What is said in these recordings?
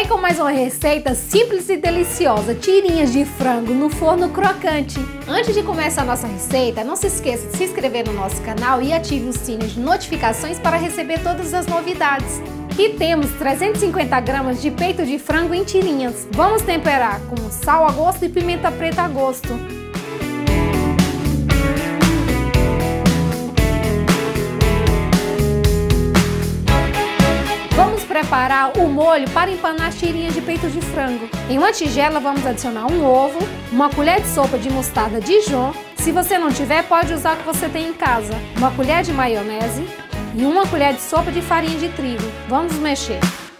Vem com mais uma receita simples e deliciosa, tirinhas de frango no forno crocante. Antes de começar a nossa receita, não se esqueça de se inscrever no nosso canal e ative o sininho de notificações para receber todas as novidades. E temos 350 gramas de peito de frango em tirinhas. Vamos temperar com sal a gosto e pimenta preta a gosto. Preparar o molho para empanar as tirinhas de peito de frango. Em uma tigela vamos adicionar um ovo, uma colher de sopa de mostarda Dijon, se você não tiver pode usar o que você tem em casa, uma colher de maionese e uma colher de sopa de farinha de trigo. Vamos mexer.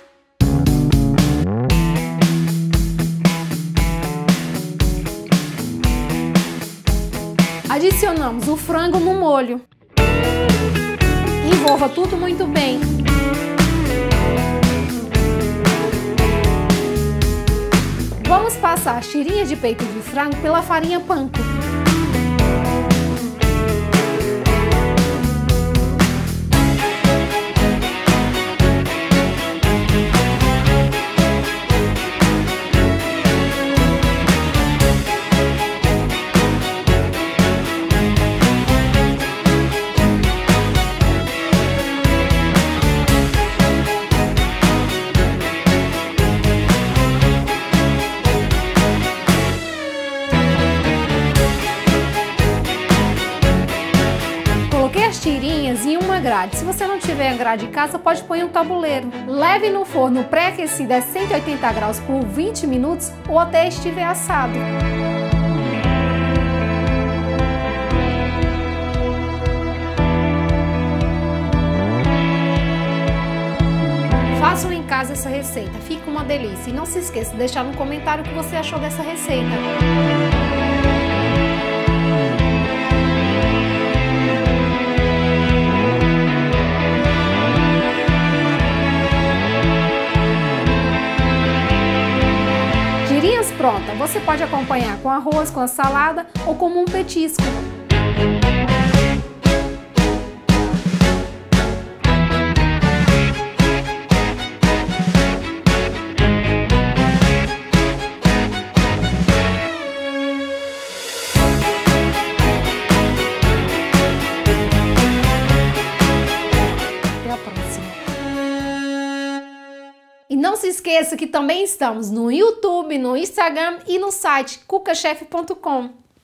Adicionamos o frango no molho. Envolva tudo muito bem. Vamos passar as tirinhas de peito de frango pela farinha panko. Tirinhas em uma grade. Se você não tiver a grade em casa, pode pôr um tabuleiro. Leve no forno pré-aquecido a 180 graus por 20 minutos ou até estiver assado. Façam em casa essa receita, fica uma delícia. E não se esqueça de deixar no comentário o que você achou dessa receita. Pronta, você pode acompanhar com arroz, com a salada ou como um petisco. Até a próxima. E não se esqueça que também estamos no YouTube, no Instagram e no site cucachef.com.